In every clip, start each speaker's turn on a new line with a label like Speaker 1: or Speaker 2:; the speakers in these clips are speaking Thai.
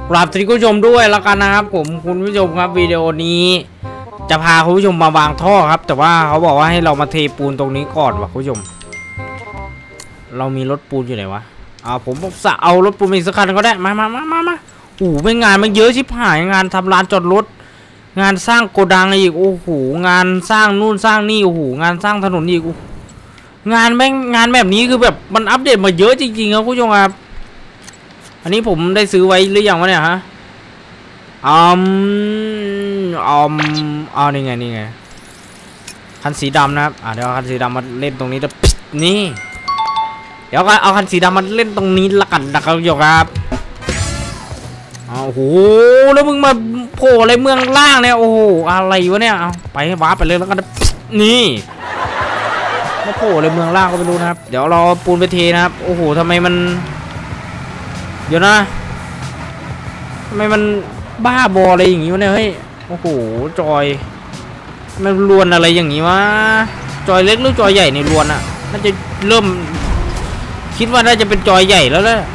Speaker 1: กราบสวัสดีคุณผู้ชมด้วยแล้วกันนะครับผมคุณผู้ชมครับวิดีโอนี้จะพาคุณผู้ชมมาวางท่อครับแต่ว่าเขาบอกว่าให้เรามาเทปูนตรงนี้ก่อนว่ะคุณผู้ชมเรามีรถปูนอยู่ไหนวะผมจะเอารถปูนอีกสักคันก็ได้มาโอ้โหไม่งานมันเยอะชิบหายงานทำลานจอดรถงานสร้างโกดังอีกโอ้โหงานสร้างนู่นสร้างนี่โอ้โหงานสร้างถนนอีกงานแบบนี้คือแบบมันอัปเดตมาเยอะจริงๆครับคุณผู้ชมครับอันนี้ผมได้ซื้อไว้หรือยังวะเนี่ยฮะนี่ไงคันสีดำนะครับเดี๋ยวคันสีดำมาเล่นตรงนี้จะนี่เดี๋ยวก็เอาคันสีดำมาเล่นตรงนี้ละกันนะครับโยครับโอ้โหแล้วมึงมาโผล่อะไรเมืองล่างเนี่ยโอ้โหอะไรวะเนี่ยเอาไปว้าไปเลยแล้วกันนี่มาโผล่อะไรเมืองล่างก็ไม่รู้นะครับเดี๋ยวเราปูนไปเทนะครับโอ้โหทำไมมันเดี๋ยวนะทำไมมันบ้าบออะไรอย่างงี้วะเนี่ยเฮ้ยโอ้โหจอยมันรวนอะไรอย่างงี้วะจอยเล็กหรือจอยใหญ่ในรวนอ่ะน่าจะเริ่มคิดว่าน่าจะเป็นจอยใหญ่แล้วแหละ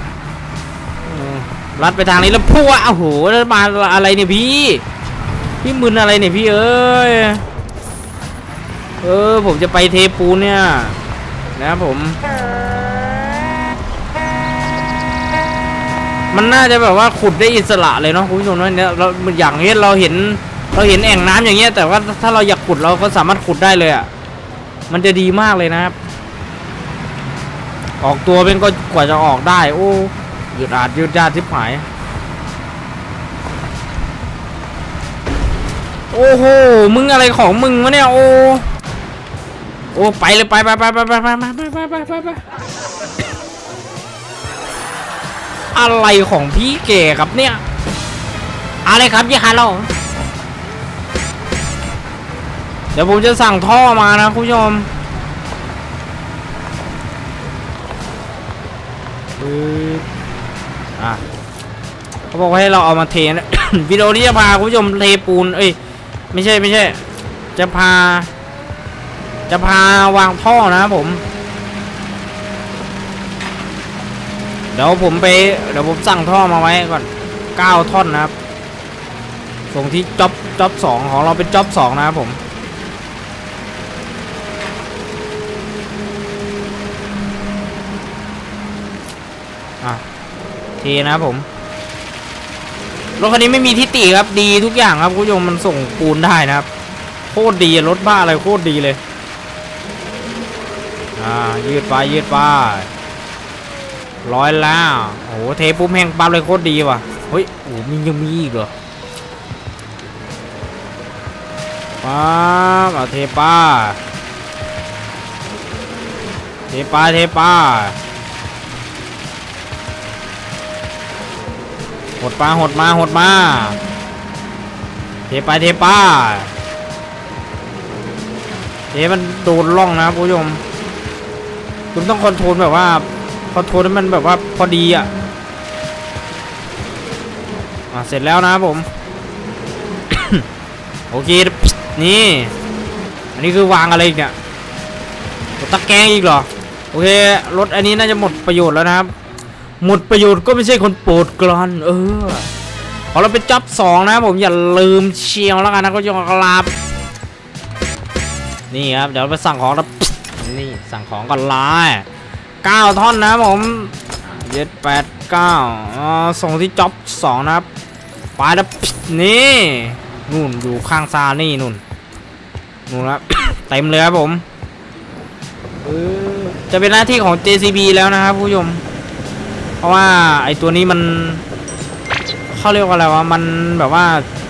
Speaker 1: รัดไปทางนี้แล้วพุ่งโอ้โหแล้วมาอะไรเนี่ยพี่มึนอะไรเนี่ยพี่เอ้ยผมจะไปเทปูนเนี่ยนะครับผมมันน่าจะแบบว่าขุดได้อิสระเลยเนาะคุณผู้ชมเนี่ยเราอย่างนี้เราเห็นแอ่งน้ำอย่างเงี้ยแต่ว่าถ้าเราอยากขุดเราก็สามารถขุดได้เลยอ่ะมันจะดีมากเลยนะครับออกตัวเป็นก็กว่าจะออกได้โอ้ยืดยาดทิพหายโอ้โหมึงอะไรของมึงวะเนี่ยโอ้ไปเลยไปอะไรของพี่เก๋ครับเนี่ยอะไรครับยี่ห้าเราเดี๋ยวผมจะสั่งท่อมานะคุณผู้ชมเขาบอกว่าให้เราเอามาเทนะ วิดีโอนี้จะพาคุณผู้ชมเทปูนไม่ใช่จะพาวางท่อนะผมเดี๋ยวผมสั่งท่อมาไว้ก่อน9 ท่อนนะครับส่งที่จ็อบ2ของเราเป็นจ็อบ2นะครับผมเทนะครับผมรถคันนี้ไม่มีทิฏฐิครับดีทุกอย่างครับคุณผู้ชมมันส่งปูนได้นะครับโคตรดีรถบ้าอะไรโคตรดีเลยยืดไปร้อยแล้วโอ้โหเทปุ๊บแห้งปั๊บเลยโคตรดีว่ะเฮ้ยโอ้ยังมีอีกเหรอปั๊บเทป้าหดมาเทป้ามันโดนล่องนะผู้ชมคุณต้องคอนโทรลแบบว่าคอนโทรลให้มันแบบว่าพอดีเสร็จแล้วนะผม โอเคนี่อันนี้คือวางอะไรเนี่ยตะแกรงอีกเหรอโอเครถอันนี้น่าจะหมดประโยชน์แล้วนะครับหมดประโยชน์ก็ไม่ใช่คนโปรดกลอนพอเราเป็นจ็อบ2นะผมอย่าลืมเชียวแล้วกันนะก็ยอมกราบนี่ครับเดี๋ยวไปสั่งของแล้วนี่สั่งของก่อน9 ท่อนนะผม7 8 9ส่งที่จ็อบ2นะครับไปแล้วนี่นู่นอยู่ข้างซานี่นู่นครับ เต็มเลยครับผมจะเป็นหน้าที่ของ JCB แล้วนะครับผู้ชมเพราะว่าไอตัวนี้มันเขาเรียกว่าอะไรวะมันแบบว่า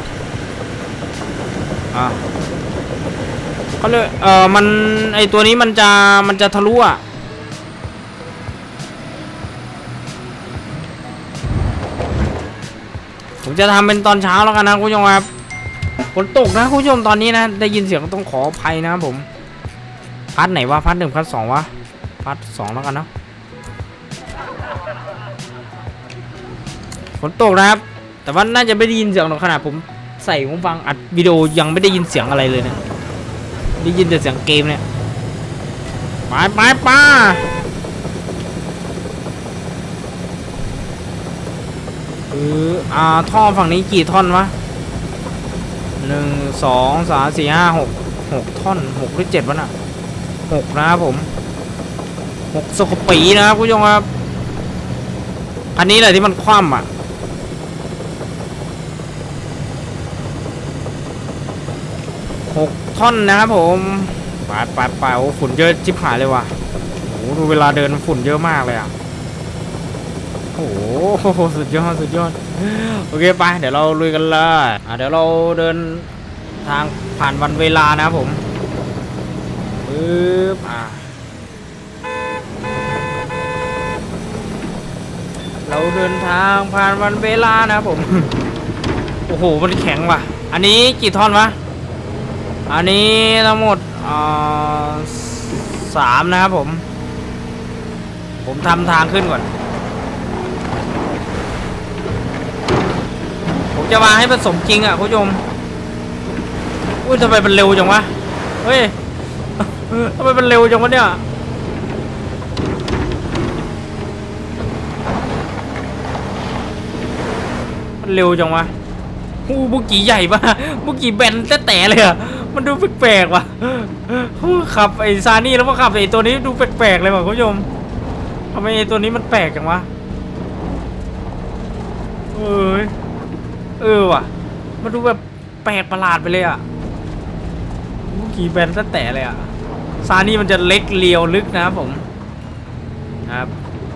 Speaker 1: เขาเรียกมันไอตัวนี้มันจะทะลุผมจะทำเป็นตอนเช้าแล้วกันนะคุณผู้ชมครับฝนตกนะคุณผู้ชมตอนนี้นะได้ยินเสียงต้องขออภัยนะครับผมพัดไหนวะพัด1พัด2วะพัด2แล้วกันนะฝนตกนะครับแต่ว่าน่าจะไม่ได้ยินเสียงหรอกขนาดผมใส่หูฟังอัดวิดีโอยังไม่ได้ยินเสียงอะไรเลยนะได้ยินแต่เสียงเกมเนี่ยไปท่อฝั่งนี้กี่ท่อนวะ1 2 3 4 5 6ท่อน6หรือ7วะน่ะ6นะครับผม6สกปรกนะครับคุณผู้ชมครับอันนี้แหละที่มันคว่ำอ่ะ6ท่อนนะครับผมไปโอ้ฝุ่นเยอะจิบหายเลยว่ะโอ้ดูเวลาเดินฝุ่นเยอะมากเลยอ่ะโอ้โหสุดยอดโอเคไปเดี๋ยวเราลุยกันเลยเดี๋ยวเราเดินทางผ่านวันเวลานะครับผมเราเดินทางผ่านวันเวลานะครับผมโอ้โหมันแข็งว่ะอันนี้กี่ท่อนวะอันนี้ทั้งหมด3นะครับผมทำทางขึ้นก่อนผมจะมาให้ผสมจริงอ่ะคุณผู้ชมอุ้ยทำไมมันเร็วจังวะเฮ้ยทำไมมันเร็วจังวะเนี่ยมันเร็วจังวะบุกี้ใหญ่ปะบุกี้แบนแต่เลยอ่ะมันดูแปลกๆว่ะขับไอ้ซานี่แล้วก็ขับไอ้ตัวนี้ดูแปลกๆเลยว่ะคุณผู้ชมทำไมไอ้ตัวนี้มันแปลกจังวะว่ะมันดูแบบแปลกประหลาดไปเลยอ่ะบุกี้แบนแต่เลยอ่ะซานี่มันจะเล็กเลียวลึกนะครับผมครับ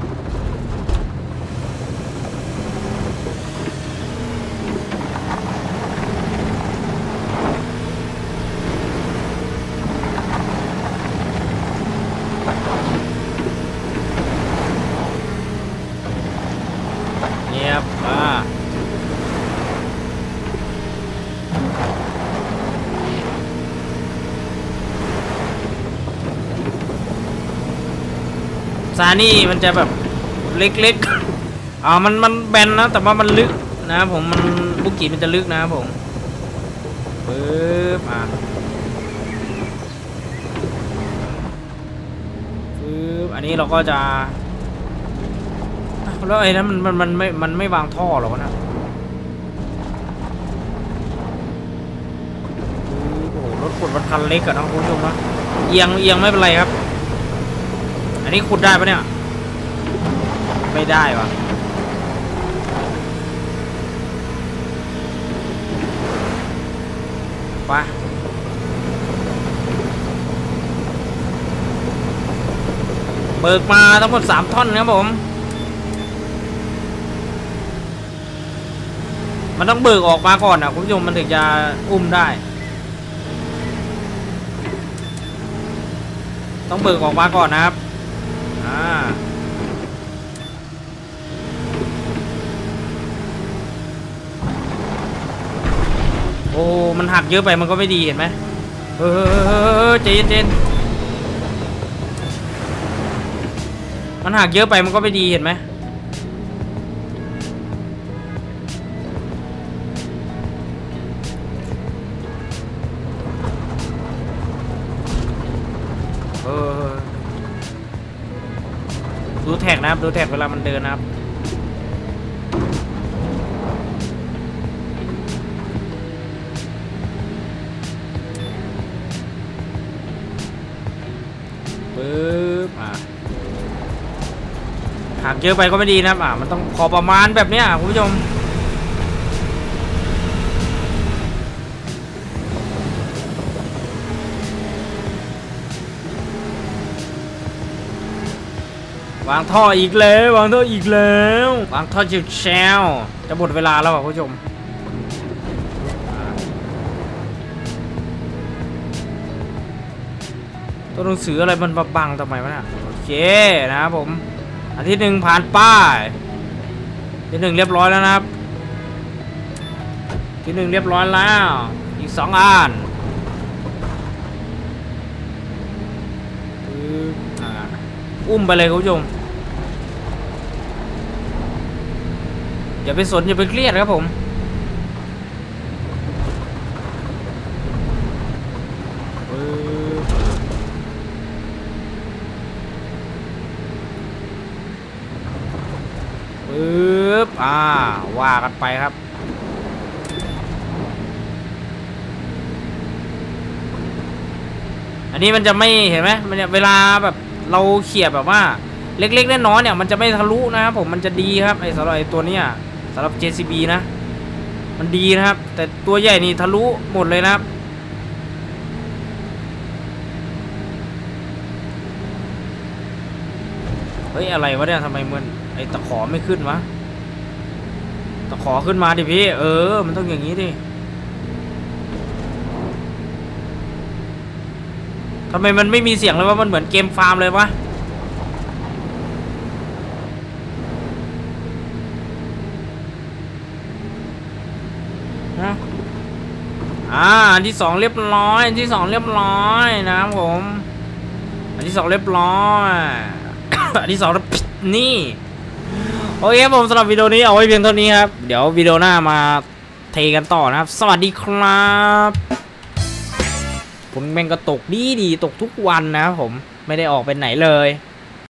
Speaker 1: ซานี่มันจะแบบเล็กๆมันแบนนะแต่ว่ามันลึกนะผมมันบุกี้มันจะลึกนะครับผมอันนี้เราก็จะแล้วไอ้นั้นมันไม่วางท่อหรอกนะโอ้โหรถขุดมันคันเล็กอะนะคุณผู้ชมนะเอียงไม่เป็นไรครับอันนี้ขุดได้ปะเนี่ยไม่ได้วะไปเบิกมาทั้งหมด3ท่อนครับผมมันต้องเบิกออกมาก่อนนะคุณผู้ชมมันถึงจะอุ้มได้ต้องเบิกออกมาก่อนนะครับโอ้มันหักเยอะไปมันก็ไม่ดีเห็นไหมใจเย็นมันหักเยอะไปมันก็ไม่ดีเห็นไหมดูแท็กนะครับดูแท็กเวลามันเดินนะครับหักเยอะไปก็ไม่ดีนะครับมันต้องพอประมาณแบบนี้คุณผู้ชมวางท่ออีกแล้ววางท่อจิ๋วแชวจะหมดเวลาแล้วคุณผู้ชมตัวหนังสืออะไรมันบังทำไมวะเนี่ยโอเคนะครับผมอันที่1ผ่านป้ายที่1เรียบร้อยแล้วนะครับที่1เรียบร้อยแล้วอีก2อันอุ้มไปเลยคุณผู้ชมอย่าไปสนอย่าไปเครียดครับผมว่ากันไปครับอันนี้มันจะไม่เห็นไหมมันเนี่ยเวลาแบบเราเขี่ยแบบว่าเล็กๆน้อยๆเนี่ยมันจะไม่ทะลุนะครับผมมันจะดีครับไอ้สำหรับไอ้ตัวเนี้ยสำหรับ JCB นะมันดีนะครับแต่ตัวใหญ่นี่ทะลุหมดเลยนะครับเฮ้ยอะไรวะเนี่ยทำไมมันไอ้ตะขอไม่ขึ้นวะตะขอขึ้นมาดิพี่มันต้องอย่างนี้ดิทำไมมันไม่มีเสียงเลยวะมันเหมือนเกมฟาร์มเลยวะนะอันที่สองเรียบร้อยอันที่สองเรียบร้อยนะครับผมอันที่สองเรียบร้อย อันที่สองนี่โอเคผมสำหรับวิดีโอนี้เอาไว้เพียงเท่านี้ครับเดี๋ยววิดีโอหน้ามาเทกันต่อนะครับสวัสดีครับผมแม่งก็ตกดีตกทุกวันนะครับผมไม่ได้ออกไปไหนเลย